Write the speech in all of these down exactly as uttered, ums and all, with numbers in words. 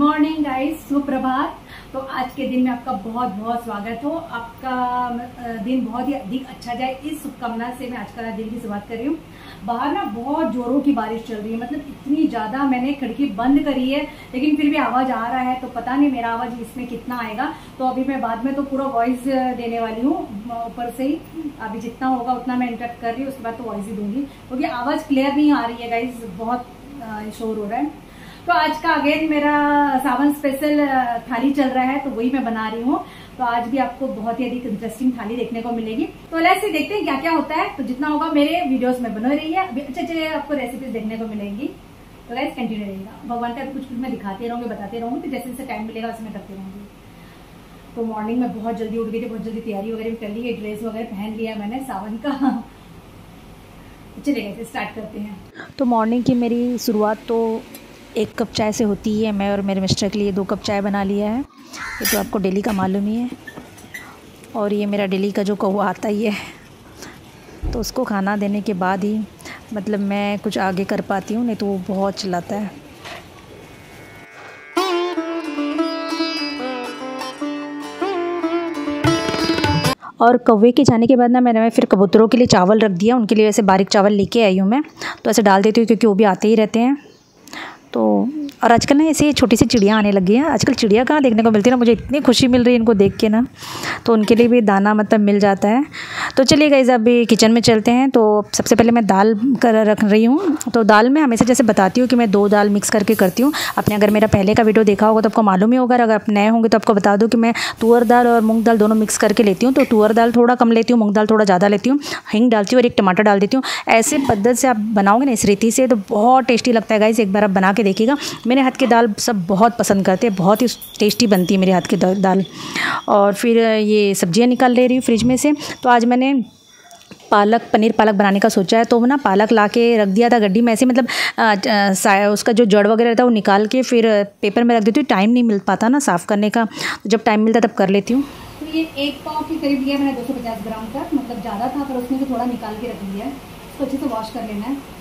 Morning guys, सुप्रभात। तो आज के दिन में आपका बहुत बहुत स्वागत हो। आपका दिन बहुत ही अधिक अच्छा जाए, इस शुभकामना से मैं आज का दिन की शुरुआत कर रही हूँ। बाहर ना बहुत जोरों की बारिश चल रही है, मतलब इतनी ज़्यादा। मैंने खिड़की बंद करी है लेकिन फिर भी आवाज़ आ रहा है, तो पता नहीं मेरा आवाज़ इसमें कितना आएगा। तो अभी मैं बाद में तो पूरा वॉइस देने वाली हूँ ऊपर से ही। अभी जितना होगा उतना मैं इंटरेक्ट कर रही हूँ, उसके बाद तो वॉइस ही दूंगी क्योंकि आवाज़ क्लियर नहीं आ रही है गाइज, बहुत शोर हो रहा है। तो आज का अगेन मेरा सावन स्पेशल थाली चल रहा है, तो वही मैं बना रही हूँ। तो आज भी आपको बहुत ही अधिक इंटरेस्टिंग थाली देखने को मिलेगी। तो ऐसे देखते हैं क्या क्या होता है। तो जितना होगा मेरे वीडियोस में बना रही है, अच्छे अच्छे आपको रेसिपीज देखने को मिलेंगी। तो गाइस कंटिन्यू रहेगा। भगवान का कुछ कुछ मैं दिखाते रहूंगी, बताते रहूंगी, तो जैसे जैसे टाइम मिलेगा वैसे मैं करती रहूंगी। तो मॉर्निंग में बहुत जल्दी उठ गई थी, बहुत जल्दी तैयारी वगैरह कर ली है, ड्रेस वगैरह पहन लिया मैंने सावन का। चलिए गाइस स्टार्ट करते हैं। तो मॉर्निंग की मेरी शुरुआत तो एक कप चाय से होती है। मैं और मेरे मिस्टर के लिए दो कप चाय बना लिया है, ये तो आपको डेली का मालूम ही है। और ये मेरा डेली का जो कौवा आता ही है, तो उसको खाना देने के बाद ही मतलब मैं कुछ आगे कर पाती हूँ, नहीं तो वो बहुत चिल्लाता है। और कौवे के जाने के बाद ना मैंने फिर कबूतरों के लिए चावल रख दिया। उनके लिए वैसे बारीक चावल लेके आई हूँ मैं, तो ऐसे डाल देती हूँ क्योंकि वो भी आते ही रहते हैं। तो और आजकल ना ऐसे छोटी सी चिड़िया आने लगी हैं। आजकल चिड़िया कहाँ देखने को मिलती है ना, मुझे इतनी खुशी मिल रही है इनको देख के ना, तो उनके लिए भी दाना मतलब मिल जाता है। तो चलिए गाइस अभी किचन में चलते हैं। तो सबसे पहले मैं दाल कर रख रही हूँ। तो दाल में हमेशा जैसे बताती हूँ कि मैं दो दाल मिक्स करके करती हूँ। आपने अगर मेरा पहले का वीडियो देखा होगा तो आपको मालूम ही होगा। अगर आप नए होंगे तो आपको बता दूँ कि मैं तुअर दाल और मूँग दाल दोनों मिक्स करके लेती हूँ। तो तुअर दाल थोड़ा कम लेती हूँ, मूँग दाल थोड़ा ज़्यादा लेती हूँ, हिंग डालती हूँ और एक टमाटर डाल देती हूँ। ऐसे पद्धति से आप बनाओगे ना इस रीति से तो बहुत टेस्टी लगता है गाइस। एक बार आप बना के देखिएगा। मेरे हाथ की दाल सब बहुत पसंद करते हैं, बहुत ही टेस्टी बनती है मेरे हाथ की दाल। और फिर ये सब्जियां निकाल ले रही हूँ फ्रिज में से। तो आज मैंने पालक पनीर पालक बनाने का सोचा है। तो ना पालक ला के रख दिया था गड्डी में ऐसे, मतलब आ, आ, उसका जो जड़ वगैरह रहता है वो निकाल के फिर पेपर में रख देती हूँ। टाइम नहीं मिल पाता ना साफ़ करने का, तो जब टाइम मिलता तब कर लेती हूँ। तो ये एक पाव के करीब लिया मैंने, दो सौ पचास ग्राम का, मतलब ज़्यादा था पर उसमें से थोड़ा निकाल के रख लिया है। इसको अच्छे से वॉश कर लेना है।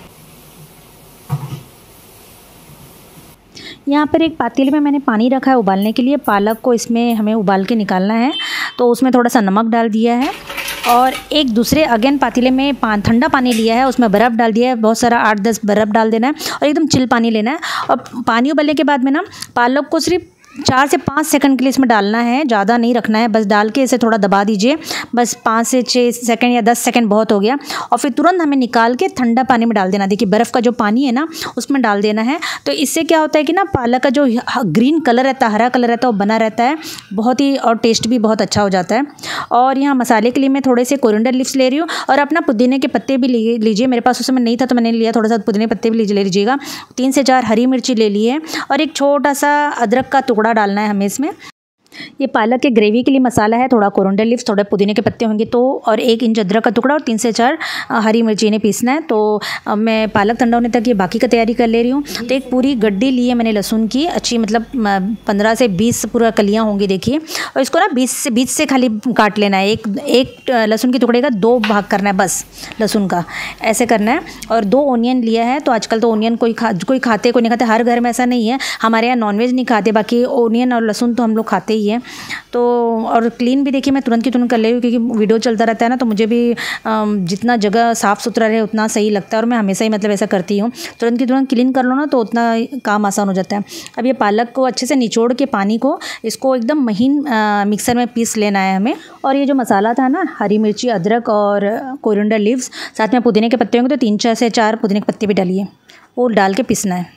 यहाँ पर एक पातेले में मैंने पानी रखा है उबालने के लिए। पालक को इसमें हमें उबाल के निकालना है, तो उसमें थोड़ा सा नमक डाल दिया है। और एक दूसरे अगेन पातेले में पा, ठंडा पानी लिया है, उसमें बर्फ़ डाल दिया है, बहुत सारा आठ दस बर्फ़ डाल देना है और एकदम चिल पानी लेना है। और पानी उबलने के बाद में ना पालक को सिर्फ चार से पाँच सेकंड के लिए इसमें डालना है, ज़्यादा नहीं रखना है। बस डाल के इसे थोड़ा दबा दीजिए, बस पाँच से छः सेकंड या दस सेकंड बहुत हो गया। और फिर तुरंत हमें निकाल के ठंडा पानी में डाल देना। देखिए बर्फ़ का जो पानी है ना उसमें डाल देना है। तो इससे क्या होता है कि ना पालक का जो ग्रीन कलर रहता है, हरा कलर रहता है, वो बना रहता है बहुत ही, और टेस्ट भी बहुत अच्छा हो जाता है। और यहाँ मसाले के लिए मैं थोड़े से कोरिएंडर लीव्स ले रही हूँ और अपना पुदीने के पत्ते भी ले लीजिए। मेरे पास उस समय नहीं था तो मैंने लिया, थोड़ा सा पुदीने के पत्ते भी ले लीजिएगा। तीन से चार हरी मिर्ची ले लिए और एक छोटा सा अदरक का टुकड़ा डालना है हमें इसमें। ये पालक के ग्रेवी के लिए मसाला है, थोड़ा कोरिएंडर लीव्स, थोड़े पुदीने के पत्ते होंगे तो, और एक इंच अदरक का टुकड़ा और तीन से चार हरी मिर्ची इन्हें पीसना है। तो मैं पालक ठंडा होने तक ये बाकी का तैयारी कर ले रही हूँ। तो एक पूरी गड्डी ली है मैंने लहसुन की, अच्छी मतलब पंद्रह से बीस पूरा कलियाँ होंगी देखिए। और इसको ना बीस से बीच से खाली काट लेना है। एक एक लहसुन के टुकड़े का दो भाग करना है बस लहसुन का, ऐसे करना है। और दो ओनियन लिया है। तो आजकल तो ओनियन कोई खा कोई खाते कोई नहीं खाते, हर घर में ऐसा नहीं है। हमारे यहाँ नॉनवेज नहीं खाते, बाकी ओनियन और लहसुन तो हम लोग खाते ही है। तो और क्लीन भी देखिए मैं तुरंत की तुरंत कर ले रही हूँ क्योंकि वीडियो चलता रहता है ना, तो मुझे भी जितना जगह साफ़ सुथरा रहे उतना सही लगता है। और मैं हमेशा ही मतलब ऐसा करती हूँ, तुरंत की तुरंत क्लीन कर लो ना तो उतना काम आसान हो जाता है। अब ये पालक को अच्छे से निचोड़ के पानी को इसको एकदम महीन मिक्सर में पीस लेना है हमें। और ये जो मसाला था ना, हरी मिर्ची, अदरक और कोरिएंडर लीव्स, साथ में पुदीने के पत्ते होंगे तो तीन चार से चार पुदीने के पत्ते भी डालिए, वो डाल के पीसना है।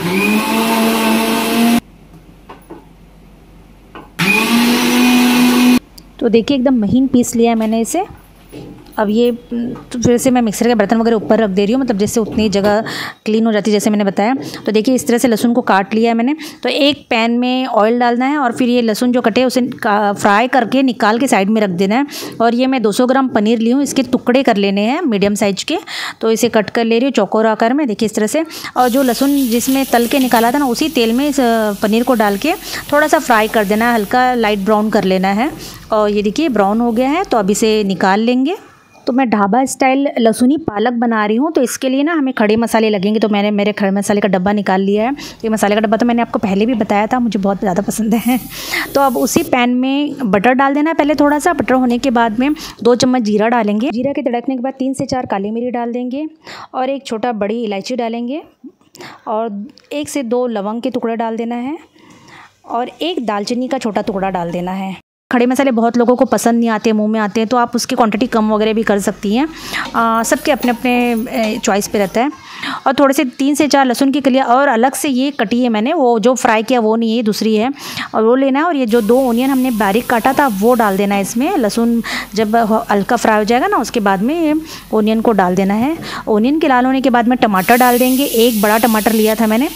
तो देखिए एकदम महीन पीस लिया है मैंने इसे। अब ये तो फिर से मैं मिक्सर के बर्तन वगैरह ऊपर रख दे रही हूँ, मतलब जैसे उतनी जगह क्लीन हो जाती है जैसे मैंने बताया। तो देखिए इस तरह से लहसुन को काट लिया है मैंने। तो एक पैन में ऑयल डालना है और फिर ये लहसुन जो कटे उसे फ्राई करके निकाल के साइड में रख देना है। और ये मैं दो सौ ग्राम पनीर ली हूँ, इसके टुकड़े कर लेने हैं मीडियम साइज के। तो इसे कट कर ले रही हूँ चौकोर आकार में, देखिए इस तरह से। और जो लहसुन जिसमें तल के निकाला था ना उसी तेल में इस पनीर को डाल के थोड़ा सा फ्राई कर देना है, हल्का लाइट ब्राउन कर लेना है। और ये देखिए ब्राउन हो गया है, तो अब इसे निकाल लेंगे। तो मैं ढाबा स्टाइल लहसुनी पालक बना रही हूँ। तो इसके लिए ना हमें खड़े मसाले लगेंगे। तो मैंने मेरे खड़े मसाले का डब्बा निकाल लिया है। ये मसाले का डब्बा तो मैंने आपको पहले भी बताया था, मुझे बहुत ज़्यादा पसंद है। तो अब उसी पैन में बटर डाल देना है पहले थोड़ा सा। बटर होने के बाद में दो चम्मच जीरा डालेंगे। जीरा के तड़कने के बाद तीन से चार काली मिर्च डाल देंगे और एक छोटा बड़ी इलायची डालेंगे और एक से दो लवंग के टुकड़े डाल देना है और एक दालचीनी का छोटा टुकड़ा डाल देना है। खड़े मसाले बहुत लोगों को पसंद नहीं आते, मुंह में आते हैं, तो आप उसकी क्वांटिटी कम वगैरह भी कर सकती हैं। सबके अपने अपने चॉइस पे रहता है। और थोड़े से तीन से चार लहसुन की कलियाँ और अलग से ये कटी है मैंने, वो जो फ्राई किया वो नहीं है, दूसरी है, और वो लेना है। और ये जो दो ओनियन हमने बारीक काटा था वो डाल देना है इसमें। लहसुन जब हल्का फ्राई हो जाएगा ना उसके बाद में ओनियन को डाल देना है। ओनियन के लाल होने के बाद में टमाटर डाल देंगे। एक बड़ा टमाटर लिया था मैंने।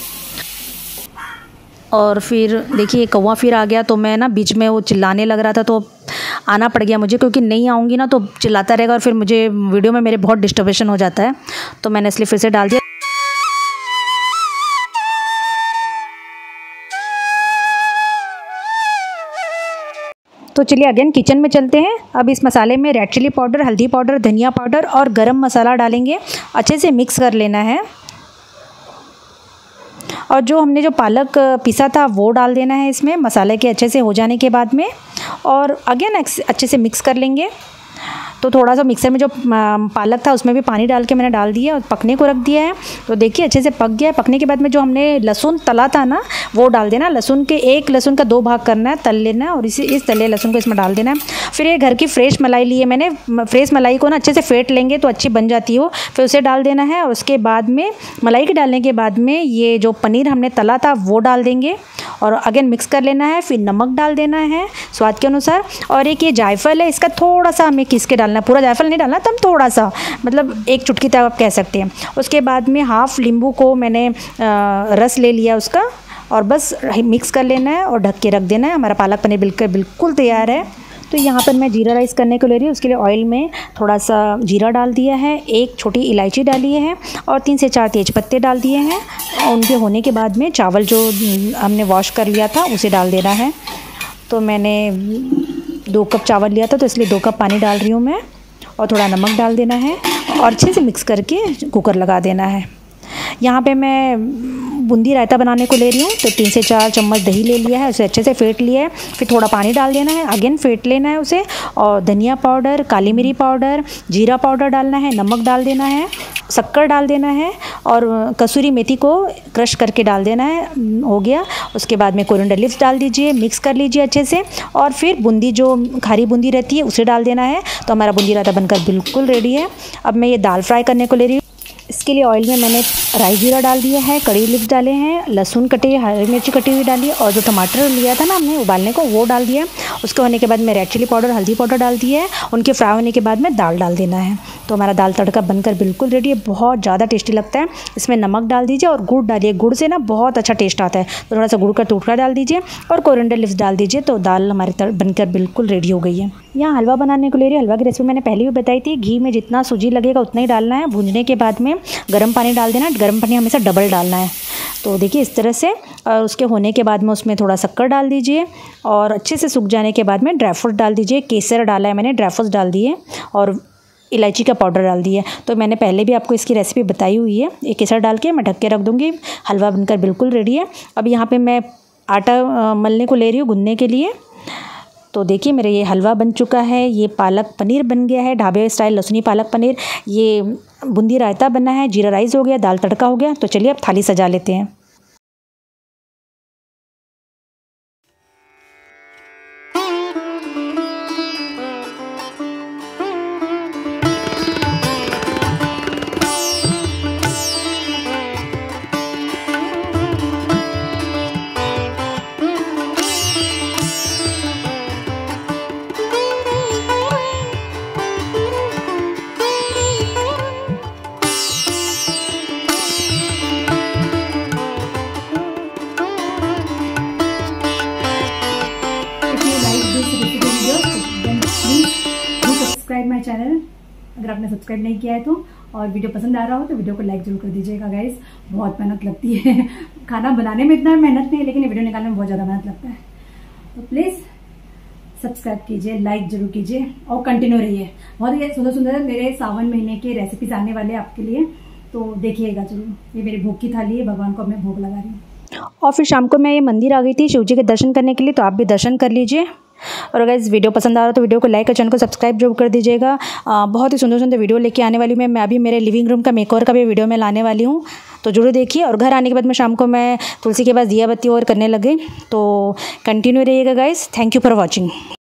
और फिर देखिए कौवा फिर आ गया, तो मैं ना बीच में वो चिल्लाने लग रहा था तो आना पड़ गया मुझे, क्योंकि नहीं आऊँगी ना तो चिल्लाता रहेगा और फिर मुझे वीडियो में मेरे बहुत डिस्टर्बेशन हो जाता है, तो मैंने इसलिए फिर से डाल दिया। तो चलिए अगेन किचन में चलते हैं। अब इस मसाले में रेड चिली पाउडर, हल्दी पाउडर, धनिया पाउडर और गरम मसाला डालेंगे। अच्छे से मिक्स कर लेना है। और जो हमने जो पालक पिसा था वो डाल देना है इसमें मसाले के अच्छे से हो जाने के बाद में। और अगेन अच्छे से मिक्स कर लेंगे। तो थोड़ा सा मिक्सर में जो पालक था उसमें भी पानी डाल के मैंने डाल दिया और पकने को रख दिया है। तो देखिए अच्छे से पक गया है। पकने के बाद में जो हमने लहसुन तला था ना वो डाल देना। लहसुन के एक लहसुन का दो भाग करना है, तल लेना है और इसी इस तले लहसुन को इसमें डाल देना है। फिर ये घर की फ्रेश मलाई ली है मैंने। फ्रेश मलाई को ना अच्छे से फेंट लेंगे तो अच्छी बन जाती हो, फिर उसे डाल देना है। और उसके बाद में मलाई के डालने के बाद में ये जो पनीर हमने तला था वो डाल देंगे और अगेन मिक्स कर लेना है। फिर नमक डाल देना है स्वाद के अनुसार। और एक ये जायफल है, इसका थोड़ा सा हमें किस के डालना, पूरा जायफल नहीं डालना, तब थोड़ा सा, मतलब एक चुटकी तक आप कह सकते हैं। उसके बाद में हाफ नींबू को मैंने रस ले लिया उसका और बस मिक्स कर लेना है और ढक के रख देना है। हमारा पालक पनीर बिल्कुल बिल्कुल तैयार है। तो यहाँ पर मैं जीरा राइस करने को ले रही हूँ। उसके लिए ऑयल में थोड़ा सा जीरा डाल दिया है, एक छोटी इलायची डाली है और तीन से चार तेज पत्ते डाल दिए हैं। और उनके होने के बाद में चावल जो हमने वॉश कर लिया था उसे डाल देना है। तो मैंने दो कप चावल लिया था तो इसलिए दो कप पानी डाल रही हूँ मैं। और थोड़ा नमक डाल देना है और अच्छे से मिक्स करके कुकर लगा देना है। यहाँ पे मैं बूंदी रायता बनाने को ले रही हूँ। तो तीन से चार चम्मच दही ले लिया है, उसे अच्छे से फेंट लिया है। फिर थोड़ा पानी डाल देना है, अगेन फेंट लेना है उसे। और धनिया पाउडर, काली मिरी पाउडर, जीरा पाउडर डालना है, नमक डाल देना है, शक्कर डाल देना है और कसूरी मेथी को क्रश करके डाल देना है। हो गया। उसके बाद में कोरिएंडर लीव्स डाल दीजिए, मिक्स कर लीजिए अच्छे से। और फिर बूंदी जो खारी बूंदी रहती है उसे डाल देना है। तो हमारा बूंदी रायता बनकर बिल्कुल रेडी है। अब मैं ये दाल फ्राई करने को ले रही हूँ। इसके लिए ऑयल में मैंने राई जीरा डाल दिया है, कड़ी लिप्स डाले हैं, लहसुन कटे, हरी मिर्ची कटी हुई डाली और जो टमाटर लिया था ना हमने उबालने को वो डाल दिया। उसके होने के बाद में रेड चिली पाउडर, हल्दी पाउडर डाल दिया है। उनके फ्राई होने के बाद में दाल डाल देना है। तो हमारा दाल तड़का बनकर बिल्कुल रेडी है। बहुत ज़्यादा टेस्टी लगता है। इसमें नमक डाल दीजिए और गुड़ डालिए, गुड़ से ना बहुत अच्छा टेस्ट आता है। तो थोड़ा सा गुड़ का टुकड़ा डाल दीजिए और कोरिएंडर लीव्स डाल दीजिए। तो दाल हमारी बनकर बिल्कुल रेडी हो गई है। यहाँ हलवा बनाने को ले रही है। हलवा की रेसिपी मैंने पहले भी बताई थी। घी में जितना सूजी लगेगा उतना ही डालना है। भूनने के बाद में गर्म पानी डाल देना है। गर्म पानी हमेशा डबल डालना है। तो देखिए इस तरह से। और उसके होने के बाद में उसमें थोड़ा शक्कर डाल दीजिए और अच्छे से सूख जाने के बाद में ड्राई फ्रूट डाल दीजिए। केसर डाला है मैंने, ड्राई फ्रूट्स डाल दिए और इलायची का पाउडर डाल दिया। तो मैंने पहले भी आपको इसकी रेसिपी बताई हुई है। ये केसर डाल के मैं ढक के रख दूँगी। हलवा बनकर बिल्कुल रेडी है। अब यहाँ पर मैं आटा मलने को ले रही हूँ गूंदने के लिए। तो देखिए मेरा ये हलवा बन चुका है। ये पालक पनीर बन गया है, ढाबे स्टाइल लहसुनी पालक पनीर। ये बूंदी रायता बना है, जीरा राइस हो गया, दाल तड़का हो गया। तो चलिए अब थाली सजा लेते हैं। सब्सक्राइब माय चैनल अगर आपने सब्सक्राइब नहीं किया है तो। और वीडियो पसंद आ रहा हो तो वीडियो को लाइक जरूर कर दीजिएगा गाइस। बहुत मेहनत लगती है। खाना बनाने में इतना मेहनत नहीं है लेकिन वीडियो निकालने में बहुत ज़्यादा मेहनत लगता है। तो प्लीज़ सब्सक्राइब कीजिए, लाइक जरूर कीजिए और कंटिन्यू रहिए। बहुत ही सुंदर सुंदर मेरे सावन महीने के रेसिपीज आने वाले हैं आपके लिए, तो देखिएगा जरूर। ये मेरी भोग की थाली है, भगवान को मैं भोग लगा रही हूँ। और फिर शाम को मैं ये मंदिर आ गई थी शिव जी के दर्शन करने के लिए, तो आप भी दर्शन कर लीजिए। और अगर इस वीडियो पसंद आ रहा हो तो वीडियो को लाइक और चैनल को सब्सक्राइब जरूर कर दीजिएगा। बहुत ही सुंदर सुंदर वीडियो लेके आने वाली हूँ मैं मैं अभी मेरे लिविंग रूम का मेकओवर का भी वीडियो मैं लाने वाली हूँ, तो जरूर देखिए। और घर आने के बाद में शाम को मैं तुलसी के पास दिया बत्ती और करने लगे, तो कंटिन्यू रहिएगा guys. Thank you for watching.